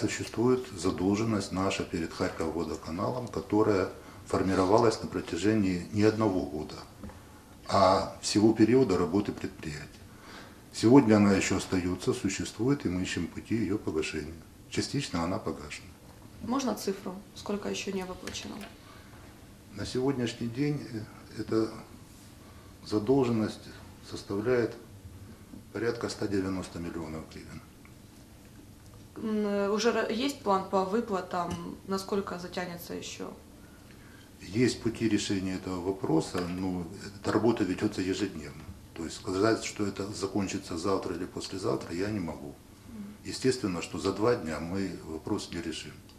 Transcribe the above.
Существует задолженность наша перед Харьковводоканалом, которая формировалась на протяжении не одного года, а всего периода работы предприятия. Сегодня она еще остается, существует, и мы ищем пути ее погашения. Частично она погашена. Можно цифру? Сколько еще не выплачено? На сегодняшний день эта задолженность составляет порядка 190 миллионов гривен. Уже есть план по выплатам? Насколько затянется еще? Есть пути решения этого вопроса, но эта работа ведется ежедневно. То есть сказать, что это закончится завтра или послезавтра, я не могу. Естественно, что за 2 дня мы вопрос не решим.